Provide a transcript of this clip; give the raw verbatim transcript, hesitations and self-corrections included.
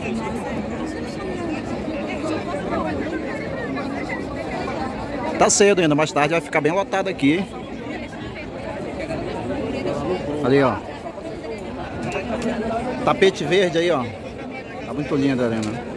Tá cedo ainda, mais tarde vai ficar bem lotado aqui. Ali, ó. Tapete verde aí, ó. Tá muito lindo ali, né?